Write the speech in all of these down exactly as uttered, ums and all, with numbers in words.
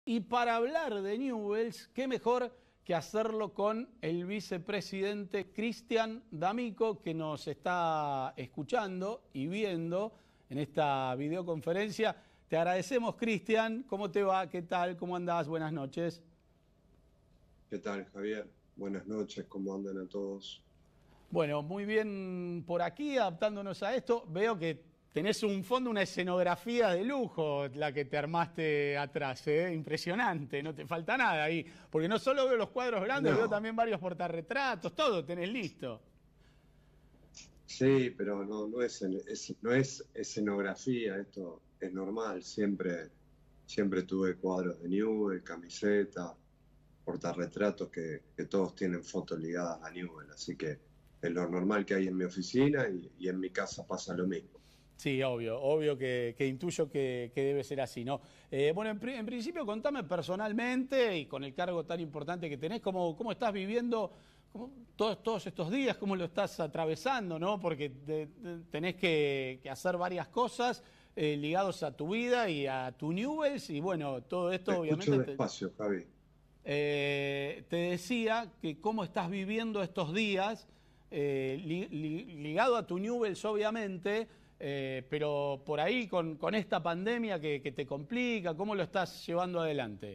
Y para hablar de Newell's, qué mejor que hacerlo con el vicepresidente Cristian D'Amico, que nos está escuchando y viendo en esta videoconferencia. Te agradecemos, Cristian. ¿Cómo te va? ¿Qué tal? ¿Cómo andás? Buenas noches. ¿Qué tal, Javier? Buenas noches, ¿cómo andan a todos? Bueno, muy bien por aquí, adaptándonos a esto. Veo que tenés un fondo, una escenografía de lujo, la que te armaste atrás, ¿eh? Impresionante, no te falta nada ahí. Porque no solo veo los cuadros grandes, veo No, también varios portarretratos, todo tenés listo. sí, pero no, no es, en- es- no es escenografía, esto es normal, siempre, siempre tuve cuadros de Newell, camiseta, portarretratos que, que todos tienen fotos ligadas a Newell, así que es lo normal que hay en mi oficina y, y en mi casa pasa lo mismo. Sí, obvio, obvio que, que intuyo que, que debe ser así, ¿no? Eh, bueno, en, pri- en principio contame personalmente y con el cargo tan importante que tenés, cómo, cómo estás viviendo cómo- todos, todos estos días, cómo lo estás atravesando, ¿no? Porque te- te- tenés que, que hacer varias cosas eh, ligados a tu vida y a tu Newells y bueno, todo Te esto escucho obviamente te, despacio, Javi. eh, te decía que cómo estás viviendo estos días, eh, li- li- ligado a tu Newell's obviamente, eh, pero por ahí con, con esta pandemia que, que te complica, ¿cómo lo estás llevando adelante?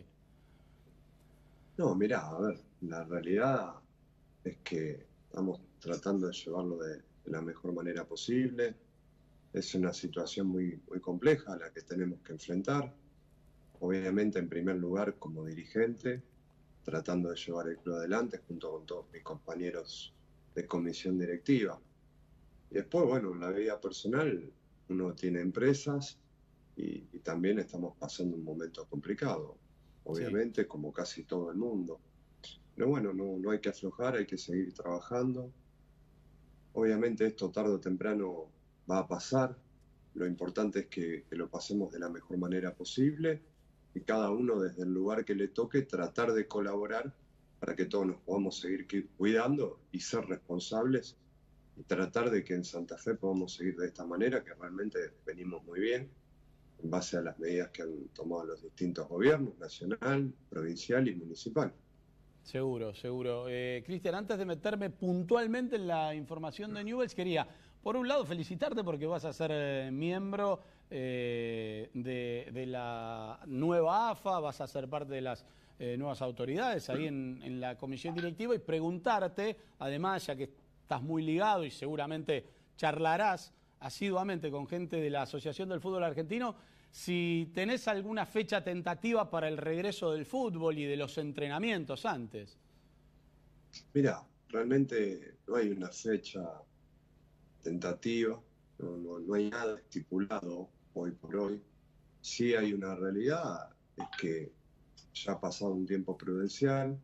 No, mirá, a ver, la realidad es que estamos tratando de llevarlo de de la mejor manera posible. Es una situación muy, muy compleja a la que tenemos que enfrentar. Obviamente, en primer lugar, como dirigente, tratando de llevar el club adelante junto con todos mis compañeros de comisión directiva. Y después, bueno, en la vida personal, uno tiene empresas y, y también estamos pasando un momento complicado, Sí. obviamente, como casi todo el mundo. Pero bueno, no, no hay que aflojar, hay que seguir trabajando. Obviamente esto tarde o temprano va a pasar. Lo importante es que, que lo pasemos de la mejor manera posible y cada uno desde el lugar que le toque tratar de colaborar para que todos nos podamos seguir qui- cuidando y ser responsables y tratar de que en Santa Fe podamos seguir de esta manera, que realmente venimos muy bien en base a las medidas que han tomado los distintos gobiernos, nacional, provincial y municipal. Seguro, seguro. Eh, Cristian, antes de meterme puntualmente en la información de Newell's, quería, por un lado, felicitarte porque vas a ser eh, miembro eh, de, de la nueva A F A, vas a ser parte de las eh, nuevas autoridades ahí en, en la comisión directiva y preguntarte, además, ya que estás muy ligado y seguramente charlarás asiduamente con gente de la Asociación del Fútbol Argentino, si tenés alguna fecha tentativa para el regreso del fútbol y de los entrenamientos antes. Mira, realmente no hay una fecha tentativa, no, no, no hay nada estipulado hoy por hoy. Sí hay una realidad, es que ya ha pasado un tiempo prudencial,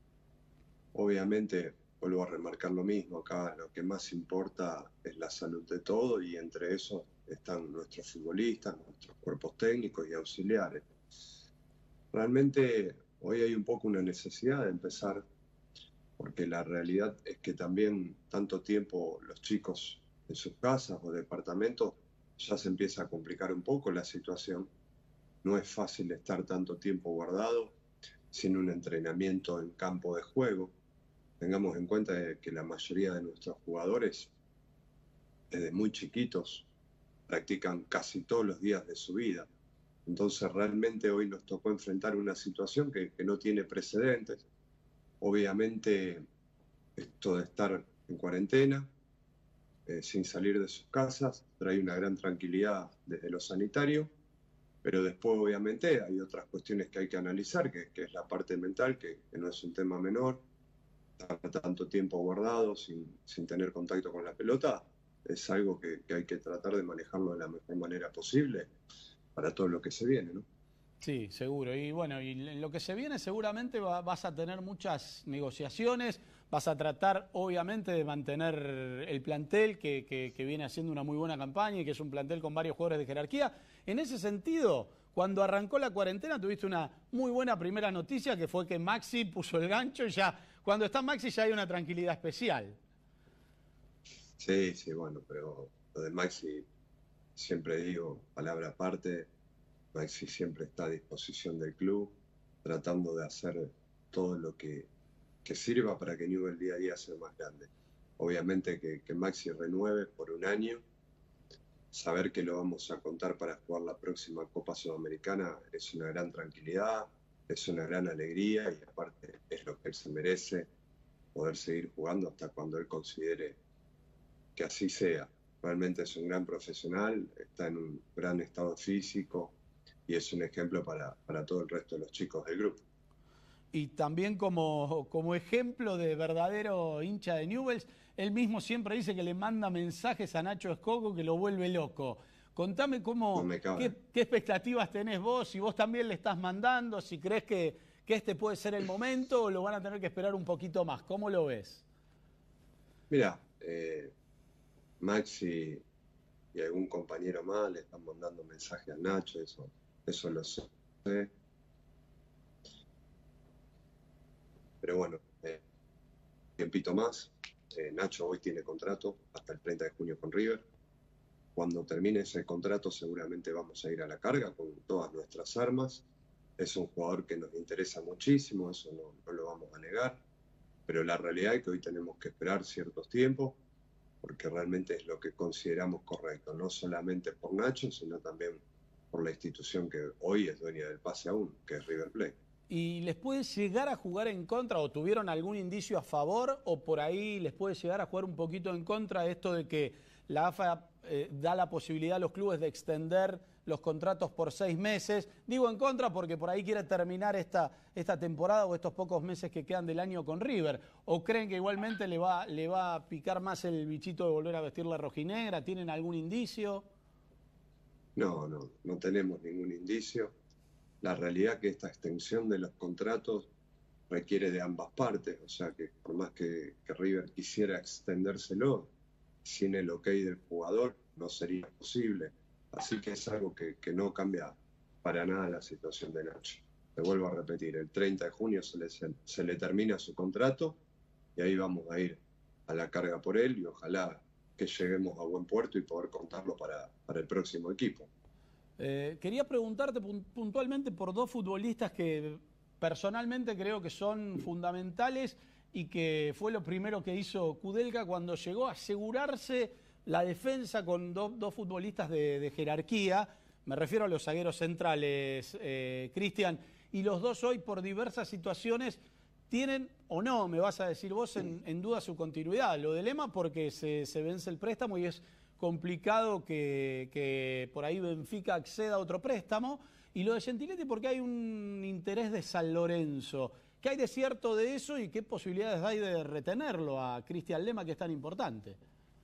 obviamente vuelvo a remarcar lo mismo, acá lo que más importa es la salud de todo y entre esos están nuestros futbolistas, nuestros cuerpos técnicos y auxiliares. Realmente hoy hay un poco una necesidad de empezar porque la realidad es que también tanto tiempo los chicos en sus casas o departamentos ya se empieza a complicar un poco la situación. No es fácil estar tanto tiempo guardado sin un entrenamiento en campo de juego. Tengamos en cuenta que la mayoría de nuestros jugadores, desde muy chiquitos, practican casi todos los días de su vida. Entonces realmente hoy nos tocó enfrentar una situación que, que no tiene precedentes. Obviamente esto de estar en cuarentena, eh, sin salir de sus casas, trae una gran tranquilidad desde lo sanitario, pero después obviamente hay otras cuestiones que hay que analizar, que, que es la parte mental, que, que, no es un tema menor, estar tanto tiempo guardado sin, sin tener contacto con la pelota, es algo que, que hay que tratar de manejarlo de la mejor manera posible para todo lo que se viene, ¿no? Sí, seguro. Y bueno, y en lo que se viene seguramente va- vas a tener muchas negociaciones, vas a tratar obviamente de mantener el plantel que, que- que viene haciendo una muy buena campaña y que es un plantel con varios jugadores de jerarquía. En ese sentido, cuando arrancó la cuarentena tuviste una muy buena primera noticia que fue que Maxi puso el gancho y ya, cuando está Maxi ya hay una tranquilidad especial. Sí, sí, bueno, pero lo de Maxi, siempre digo, palabra aparte, Maxi siempre está a disposición del club. tratando de hacer todo lo que, que sirva para que Newell's día a día sea más grande. Obviamente que, que Maxi renueve por un año, saber que lo vamos a contar para jugar la próxima Copa Sudamericana es una gran tranquilidad, es una gran alegría y aparte es lo que él se merece, poder seguir jugando hasta cuando él considere que así sea. Realmente es un gran profesional, está en un gran estado físico y es un ejemplo para, para todo el resto de los chicos del grupo. Y también como, como ejemplo de verdadero hincha de Newell's, él mismo siempre dice que le manda mensajes a Nacho Escoco que lo vuelve loco. Contame cómo, No me cabe. qué, qué expectativas tenés vos, si vos también le estás mandando, si crees que, que este puede ser el momento o lo van a tener que esperar un poquito más. ¿Cómo lo ves? Mira, eh, Maxi y algún compañero más le están mandando mensajes a Nacho, eso, eso lo sé. Pero bueno, eh, tiempito más. Eh, Nacho hoy tiene contrato hasta el treinta de junio con River. Cuando termine ese contrato seguramente vamos a ir a la carga con todas nuestras armas. Es un jugador que nos interesa muchísimo, eso no, no lo vamos a negar. Pero la realidad es que hoy tenemos que esperar ciertos tiempos porque realmente es lo que consideramos correcto, no solamente por Nacho, sino también por la institución que hoy es dueña del pase aún, que es River Plate. ¿Y les puede llegar a jugar en contra o tuvieron algún indicio a favor o por ahí les puede llegar a jugar un poquito en contra esto de que la A F A eh, da la posibilidad a los clubes de extender los contratos por seis meses? Digo en contra porque por ahí quiere terminar esta, esta temporada o estos pocos meses que quedan del año con River. ¿O creen que igualmente le va, le va a picar más el bichito de volver a vestir la rojinegra? ¿Tienen algún indicio? No, no, no tenemos ningún indicio. La realidad es que esta extensión de los contratos requiere de ambas partes, o sea que por más que, que River quisiera extendérselo, sin el ok del jugador no sería posible. Así que es algo que, que no cambia para nada la situación de Nacho. Te vuelvo a repetir, el treinta de junio se le, se, se le termina su contrato y ahí vamos a ir a la carga por él y ojalá que lleguemos a buen puerto y poder contarlo para, para el próximo equipo. Eh, quería preguntarte puntualmente por dos futbolistas que personalmente creo que son fundamentales y que fue lo primero que hizo Kudelka cuando llegó a asegurarse la defensa con do, dos futbolistas de, de jerarquía. Me refiero a los zagueros centrales, eh, Cristian, y los dos hoy por diversas situaciones tienen o no, me vas a decir vos, en, en duda su continuidad. Lo de Lema porque se, se vence el préstamo y es complicado que, que por ahí Benfica acceda a otro préstamo, y lo de Gentiletti porque hay un interés de San Lorenzo. ¿Qué hay de cierto de eso y qué posibilidades hay de retenerlo a Cristian Lema, que es tan importante?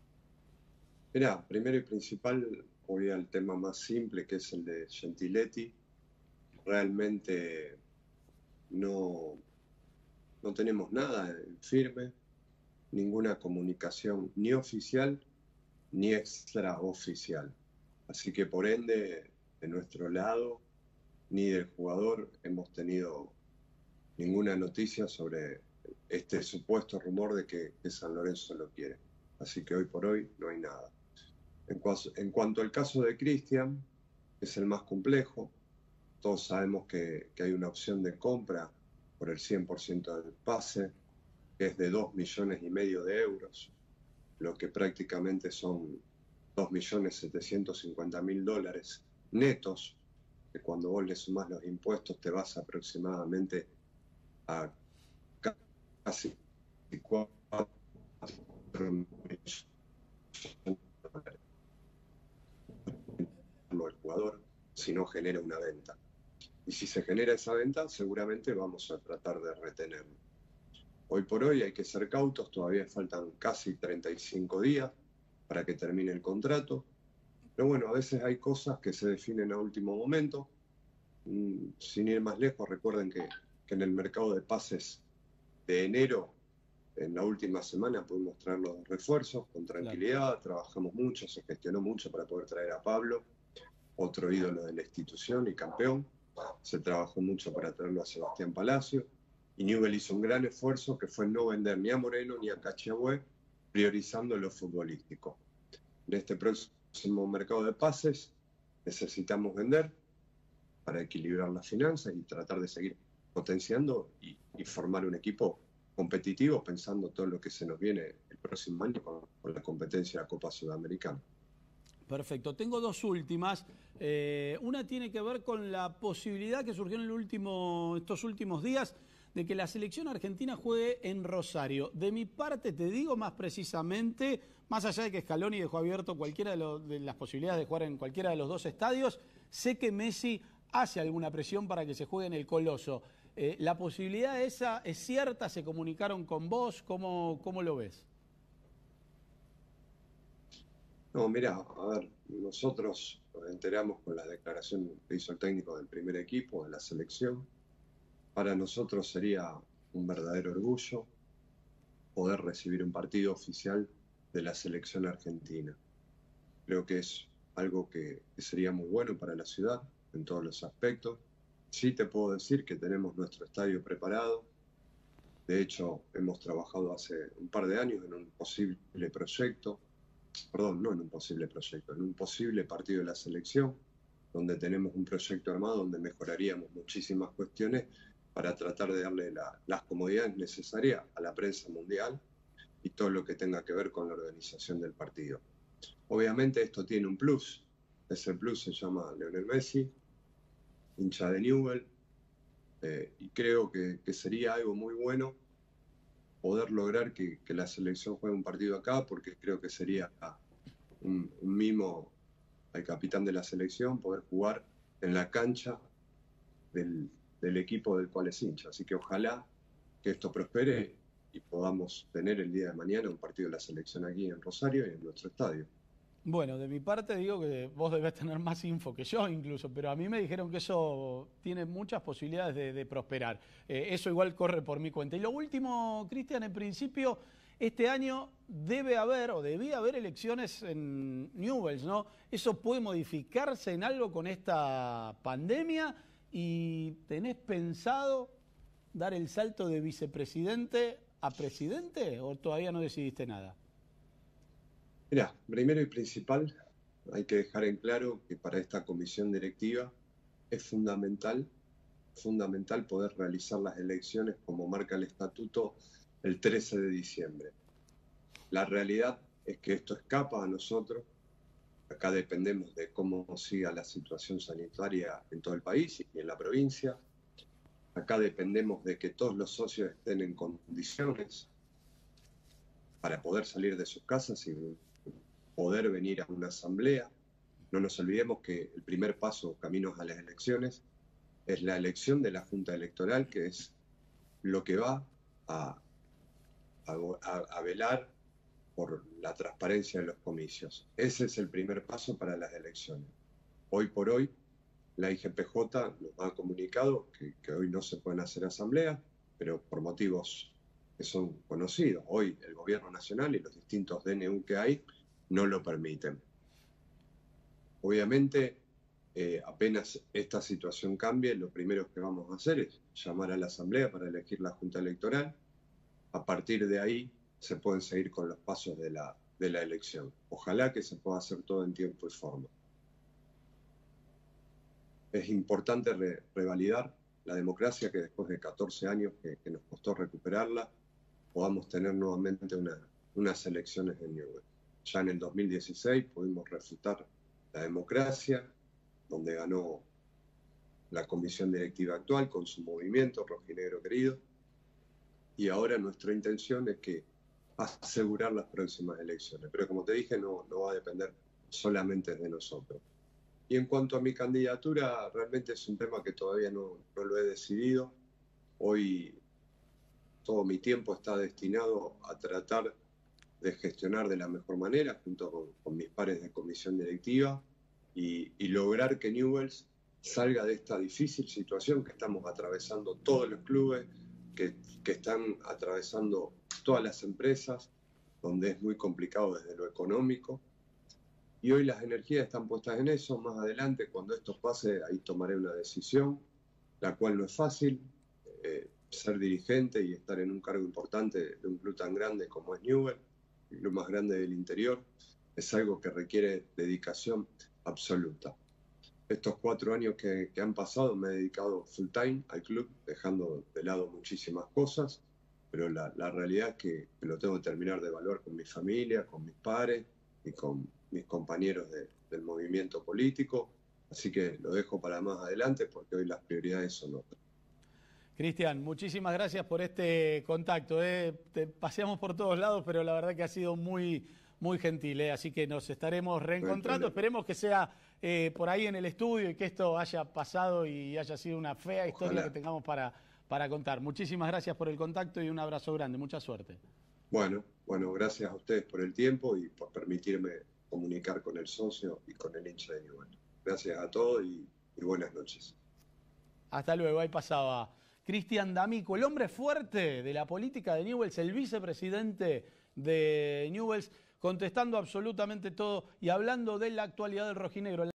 Mirá, primero y principal voy al tema más simple, que es el de Gentiletti. Realmente no, no tenemos nada en firme, ninguna comunicación ni oficial ni extraoficial. Así que por ende, de nuestro lado, ni del jugador hemos tenido ninguna noticia sobre este supuesto rumor de que, que San Lorenzo lo quiere. Así que hoy por hoy no hay nada. En, cuanto, en cuanto al caso de Cristian, es el más complejo. Todos sabemos que, que hay una opción de compra por el cien por ciento del pase, que es de dos millones y medio de euros, lo que prácticamente son dos millones setecientos cincuenta mil dólares netos, que cuando vos le sumás los impuestos te vas aproximadamente a casi cuatro millones de dólares el jugador si no genera una venta. Y si se genera esa venta, seguramente vamos a tratar de retenerlo. Hoy por hoy hay que ser cautos, todavía faltan casi treinta y cinco días para que termine el contrato. Pero bueno, a veces hay cosas que se definen a último momento. Sin ir más lejos, recuerden que, que en el mercado de pases de enero, en la última semana pudimos traer los refuerzos con tranquilidad, claro. Trabajamos mucho, se gestionó mucho para poder traer a Pablo, otro ídolo de la institución y campeón. Se trabajó mucho para traerlo a Sebastián Palacio. Y Newell's hizo un gran esfuerzo que fue no vender ni a Moreno ni a Cachiahue, priorizando lo futbolístico. En este próximo mercado de pases necesitamos vender para equilibrar las finanzas y tratar de seguir potenciando y, y formar un equipo competitivo pensando todo lo que se nos viene el próximo año con, con la competencia de la Copa Sudamericana. Perfecto. Tengo dos últimas. Eh, una tiene que ver con la posibilidad que surgió en el último, estos últimos días de que la selección argentina juegue en Rosario. De mi parte, te digo más precisamente, más allá de que Scaloni dejó abierto cualquiera de, lo, de las posibilidades de jugar en cualquiera de los dos estadios, sé que Messi hace alguna presión para que se juegue en el Coloso. Eh, ¿La posibilidad esa es cierta? ¿Se comunicaron con vos? ¿Cómo, cómo lo ves? No, mira, a ver, nosotros nos enteramos con la declaración que hizo el técnico del primer equipo, de la selección. Para nosotros sería un verdadero orgullo poder recibir un partido oficial de la selección argentina. Creo que es algo que, que sería muy bueno para la ciudad en todos los aspectos. Sí te puedo decir que tenemos nuestro estadio preparado. De hecho, hemos trabajado hace un par de años en un posible proyecto, perdón, no en un posible proyecto, en un posible partido de la selección, donde tenemos un proyecto armado donde mejoraríamos muchísimas cuestiones para tratar de darle la, las comodidades necesarias a la prensa mundial y todo lo que tenga que ver con la organización del partido. Obviamente esto tiene un plus, ese plus se llama Lionel Messi, hincha de Newell's, eh, y creo que, que sería algo muy bueno poder lograr que, que la selección juegue un partido acá, porque creo que sería un, un mimo al capitán de la selección poder jugar en la cancha del, del equipo del cual es hincha. Así que ojalá que esto prospere y podamos tener el día de mañana un partido de la selección aquí en Rosario y en nuestro estadio. Bueno, de mi parte digo que vos debés tener más info que yo incluso, pero a mí me dijeron que eso tiene muchas posibilidades de, de prosperar. Eh, eso igual corre por mi cuenta. Y lo último, Cristian, en principio, este año debe haber o debía haber elecciones en Newell's, ¿no? ¿Eso puede modificarse en algo con esta pandemia? ¿Y tenés pensado dar el salto de vicepresidente a presidente o todavía no decidiste nada? Mira, primero y principal, hay que dejar en claro que para esta comisión directiva es fundamental, fundamental poder realizar las elecciones como marca el estatuto el trece de diciembre. La realidad es que esto escapa a nosotros. Acá dependemos de cómo siga la situación sanitaria en todo el país y en la provincia. Acá dependemos de que todos los socios estén en condiciones para poder salir de sus casas y poder venir a una asamblea. No nos olvidemos que el primer paso caminos a las elecciones es la elección de la Junta Electoral, que es lo que va a, a, a velar por la transparencia de los comicios. Ese es el primer paso para las elecciones. Hoy por hoy, la I G P J nos ha comunicado que, que hoy no se pueden hacer asambleas, pero por motivos que son conocidos. Hoy el Gobierno Nacional y los distintos D N U que hay no lo permiten. Obviamente, eh, apenas esta situación cambie, lo primero que vamos a hacer es llamar a la Asamblea para elegir la Junta Electoral. A partir de ahí se pueden seguir con los pasos de la, de la elección. Ojalá que se pueda hacer todo en tiempo y forma. Es importante re, revalidar la democracia, que después de catorce años que, que nos costó recuperarla, podamos tener nuevamente una, unas elecciones en Newell's. Ya en el dos mil dieciséis pudimos refutar la democracia, donde ganó la comisión directiva actual con su movimiento rojinegro querido, y ahora nuestra intención es que asegurar las próximas elecciones. Pero como te dije, no, no va a depender solamente de nosotros. Y en cuanto a mi candidatura, realmente es un tema que todavía no, no lo he decidido. Hoy todo mi tiempo está destinado a tratar de gestionar de la mejor manera junto con, con mis pares de comisión directiva y, y lograr que Newell's salga de esta difícil situación que estamos atravesando todos los clubes, que, que están atravesando todas las empresas, donde es muy complicado desde lo económico. Y hoy las energías están puestas en eso. Más adelante, cuando esto pase, ahí tomaré una decisión, la cual no es fácil. Eh, ser dirigente y estar en un cargo importante de un club tan grande como es Newell's, el club más grande del interior, es algo que requiere dedicación absoluta. estos cuatro años que, que han pasado me he dedicado full time al club, dejando de lado muchísimas cosas, pero la, la realidad es que, que lo tengo que terminar de evaluar con mi familia, con mis pares y con mis compañeros de, del movimiento político, así que lo dejo para más adelante porque hoy las prioridades son otras. Cristian, muchísimas gracias por este contacto. ¿eh? Te paseamos por todos lados, pero la verdad que ha sido muy, muy gentil. ¿eh? Así que nos estaremos reencontrando. No Esperemos que sea eh, por ahí en el estudio y que esto haya pasado y haya sido una fea Ojalá. historia que tengamos para, para contar. Muchísimas gracias por el contacto y un abrazo grande. Mucha suerte. Bueno, bueno, gracias a ustedes por el tiempo y por permitirme comunicar con el socio y con el hincha de Newell's. Gracias a todos y, y buenas noches. Hasta luego. Ahí pasaba Cristian D'Amico, el hombre fuerte de la política de Newell's, el vicepresidente de Newell's, contestando absolutamente todo y hablando de la actualidad del rojinegro.